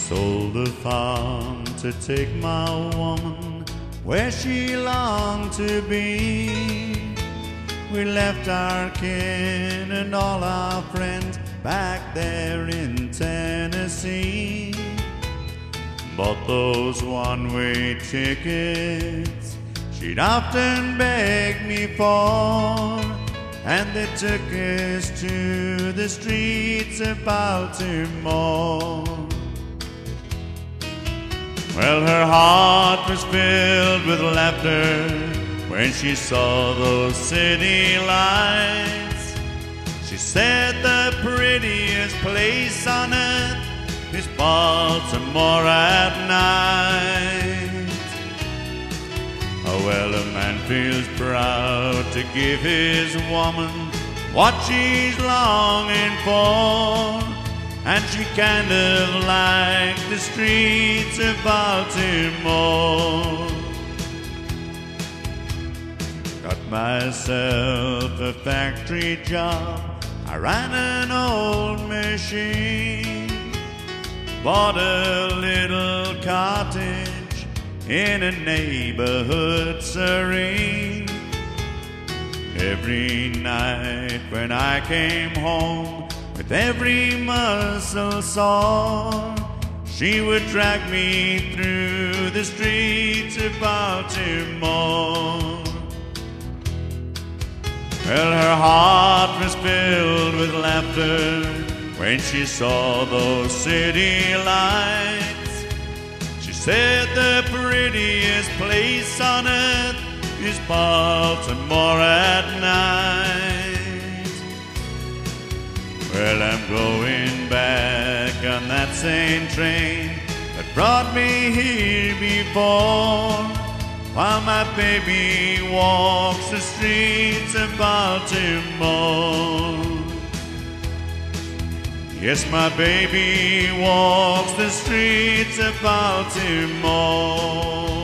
sold the farm to take my woman where she longed to be. We left our kin and all our friends back there in Tennessee. Bought those one-way tickets she'd often begged me for, and they took us to the streets of Baltimore. Well, her heart was filled with laughter when she saw those city lights. She said the prettiest place on earth is Baltimore at night. Oh, well, a man feels proud to give his woman what she's longing for, and she kind of liked the streets of Baltimore. Got myself a factory job, I ran an old machine, bought a little cottage in a neighborhood serene. Every night when I came home, with every muscle sore, she would drag me through the streets of Baltimore. Well, her heart was filled with laughter when she saw those city lights. She said the prettiest place on earth is Baltimore at night. Well, I'm going back on that same train that brought me here before, while my baby walks the streets of Baltimore. Yes, my baby walks the streets of Baltimore.